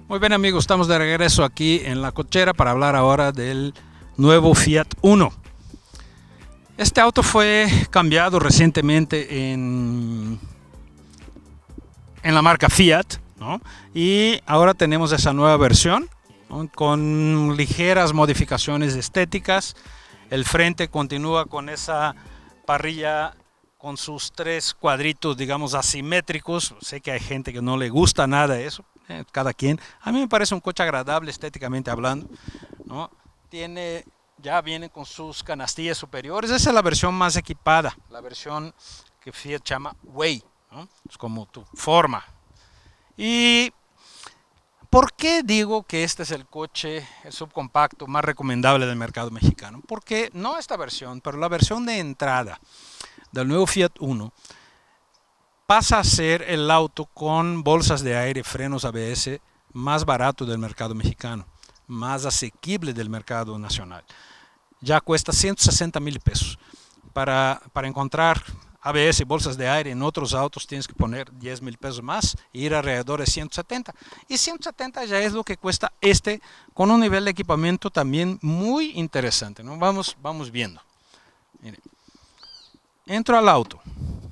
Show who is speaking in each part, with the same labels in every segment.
Speaker 1: Muy bien amigos, estamos de regreso aquí en La Cochera para hablar ahora del nuevo Fiat Uno. Este auto fue cambiado recientemente en la marca Fiat, ¿no? Y ahora tenemos esa nueva versión, ¿no? Con ligeras modificaciones estéticas. El frente continúa con esa parrilla con sus tres cuadritos, digamos, asimétricos. Sé que hay gente que no le gusta nada eso, cada quien. A mí me parece un coche agradable estéticamente hablando, ¿no? Ya viene con sus canastillas superiores. Esa es la versión más equipada, la versión que Fiat llama Way, ¿no? Es como tu forma. ¿Y por qué digo que este es el coche, el subcompacto más recomendable del mercado mexicano? Porque no esta versión, pero la versión de entrada del nuevo Fiat Uno pasa a ser el auto con bolsas de aire, frenos ABS más barato del mercado mexicano, más asequible del mercado nacional. Ya cuesta 160,000 pesos. Para encontrar ABS y bolsas de aire en otros autos tienes que poner 10,000 pesos más e ir alrededor de 170. Y 170 ya es lo que cuesta este, con un nivel de equipamiento también muy interesante, ¿no? Vamos viendo. Mire. Entro al auto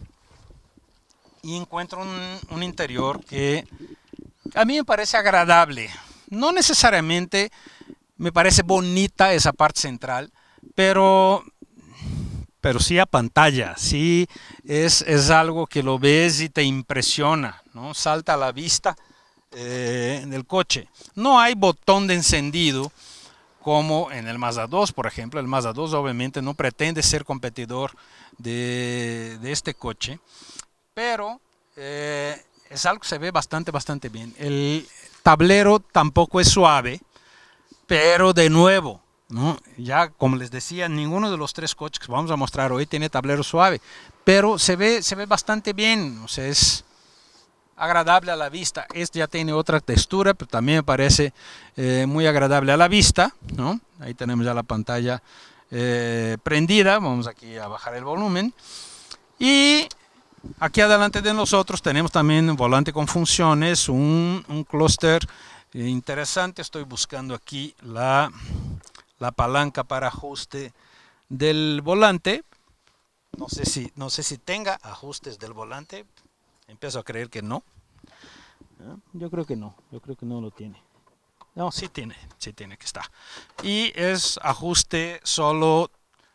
Speaker 1: y encuentro un interior que a mí me parece agradable. No necesariamente me parece bonita esa parte central, pero sí a pantalla, sí es algo que lo ves y te impresiona, ¿no? Salta a la vista del coche. No hay botón de encendido como en el Mazda 2, por ejemplo. El Mazda 2 obviamente no pretende ser competidor de este coche, pero es algo que se ve bastante bien. El tablero tampoco es suave, pero de nuevo, ¿no? Ya como les decía, ninguno de los tres coches que vamos a mostrar hoy tiene tablero suave, pero se ve bastante bien, o sea, es agradable a la vista. Este ya tiene otra textura, pero también me parece muy agradable a la vista, ¿no? Ahí tenemos ya la pantalla prendida. Vamos aquí a bajar el volumen. Y aquí adelante de nosotros tenemos también un volante con funciones, un clúster interesante. Estoy buscando aquí la palanca para ajuste del volante. No sé si tenga ajustes del volante. Empiezo a creer que no. Yo creo que no lo tiene. No, sí tiene que estar. Y es ajuste solo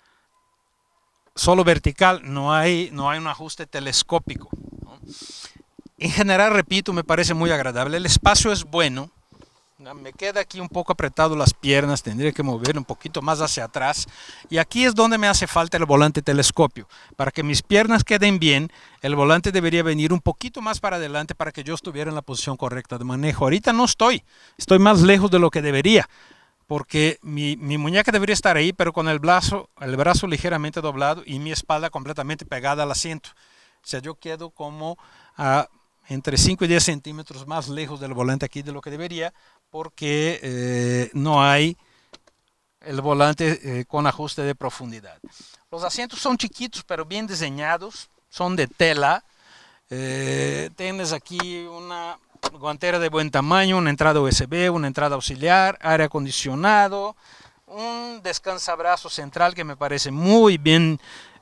Speaker 1: vertical, no hay un ajuste telescópico, ¿no? En general, repito, me parece muy agradable. El espacio es bueno. Me queda aquí un poco apretado las piernas, tendría que mover un poquito más hacia atrás, y aquí es donde me hace falta el volante telescopio. Para que mis piernas queden bien, el volante debería venir un poquito más para adelante para que yo estuviera en la posición correcta de manejo. Ahorita no estoy más lejos de lo que debería, porque mi muñeca debería estar ahí, pero con el brazo ligeramente doblado y mi espalda completamente pegada al asiento. O sea, yo quedo como entre 5 y 10 centímetros más lejos del volante aquí de lo que debería, porque no hay el volante con ajuste de profundidad. Los asientos son chiquitos pero bien diseñados, son de tela. Tienes aquí una guantera de buen tamaño, una entrada USB, una entrada auxiliar, aire acondicionado, un descansabrazo central que me parece muy bien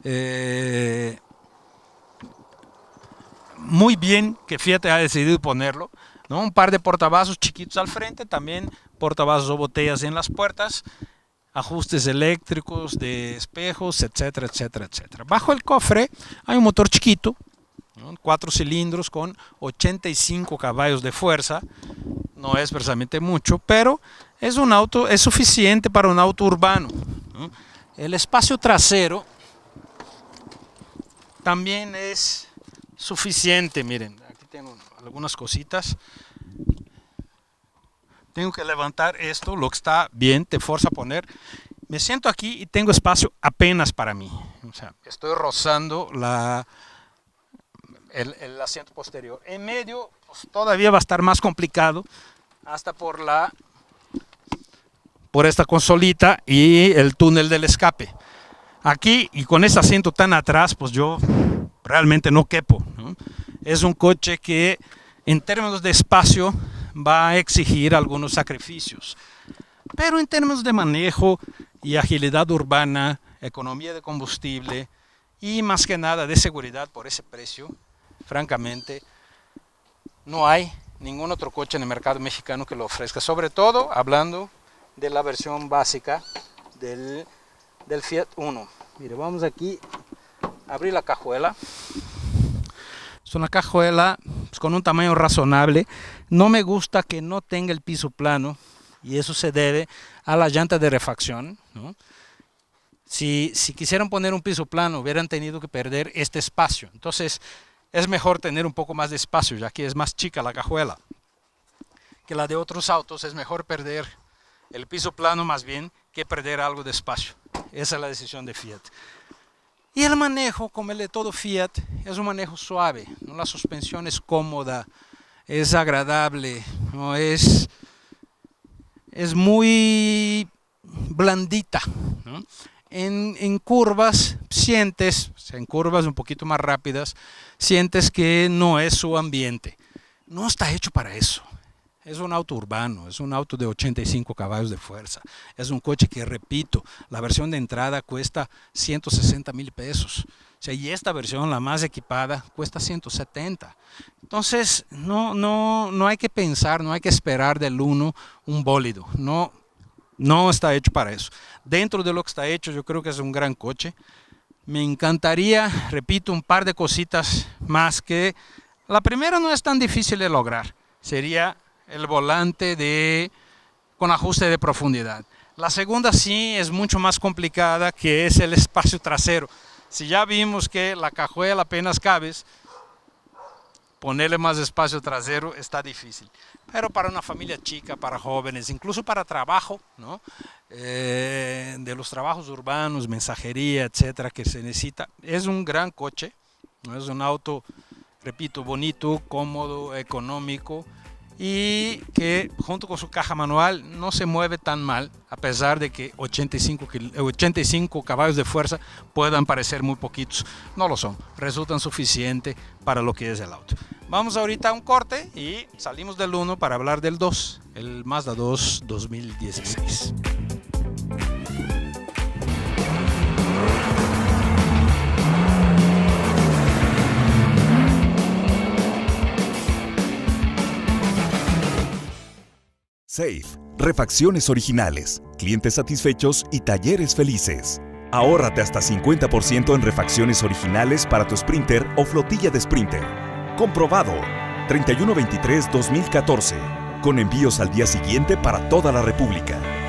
Speaker 1: que Fiat ha decidido ponerlo, ¿no? Un par de portavasos chiquitos al frente, también portavasos o botellas en las puertas, ajustes eléctricos de espejos, etcétera. Bajo el cofre hay un motor chiquito, ¿no? 4 cilindros con 85 caballos de fuerza. No es precisamente mucho, pero es suficiente para un auto urbano, ¿no? El espacio trasero también es suficiente. Miren, aquí tengo algunas cositas. Tengo que levantar esto, lo que está bien, te fuerza a poner. Me siento aquí y tengo espacio apenas para mí. O sea, estoy rozando el asiento posterior. En medio, pues, todavía va a estar más complicado, hasta por esta consolita y el túnel del escape. Aquí, y con este asiento tan atrás, pues yo realmente no quepo, ¿no? Es un coche que en términos de espacio va a exigir algunos sacrificios. Pero en términos de manejo y agilidad urbana, economía de combustible y más que nada de seguridad por ese precio, francamente, no hay ningún otro coche en el mercado mexicano que lo ofrezca. Sobre todo hablando de la versión básica del Fiat Uno. Mire, vamos aquí a abrir la cajuela. Es una cajuela pues, con un tamaño razonable. No me gusta que no tenga el piso plano y eso se debe a la llanta de refacción, ¿no? Si quisieran poner un piso plano hubieran tenido que perder este espacio. Entonces es mejor tener un poco más de espacio, ya que es más chica la cajuela que la de otros autos. Es mejor perder el piso plano más bien que perder algo de espacio. Esa es la decisión de Fiat. Y el manejo, como el de todo Fiat, es un manejo suave, ¿no? La suspensión es cómoda, es agradable, ¿no? Es muy blandita, ¿no? En curvas sientes, en curvas un poquito más rápidas, sientes que no es su ambiente. No está hecho para eso. Es un auto urbano, es un auto de 85 caballos de fuerza. Es un coche que, repito, la versión de entrada cuesta 160,000 pesos. O sea, y esta versión, la más equipada, cuesta 170. Entonces, no hay que pensar, no hay que esperar del Uno un bólido. No está hecho para eso. Dentro de lo que está hecho, yo creo que es un gran coche. Me encantaría, repito, un par de cositas más que... La primera no es tan difícil de lograr. Sería el volante con ajuste de profundidad. La segunda sí es mucho más complicada, que es el espacio trasero. Si ya vimos que la cajuela apenas cabes, ponerle más espacio trasero está difícil. Pero para una familia chica, para jóvenes, incluso para trabajo, ¿no? De los trabajos urbanos, mensajería, etcétera, que se necesita, es un gran coche, ¿no? Es un auto, repito, bonito, cómodo, económico y que junto con su caja manual no se mueve tan mal, a pesar de que 85 caballos de fuerza puedan parecer muy poquitos. No lo son, resultan suficientes para lo que es el auto. Vamos ahorita a un corte y salimos del 1 para hablar del 2, el Mazda 2 2016.
Speaker 2: Safe, refacciones originales, clientes satisfechos y talleres felices. Ahórrate hasta 50% en refacciones originales para tu Sprinter o flotilla de Sprinter. Comprobado. 3123-2014. Con envíos al día siguiente para toda la República.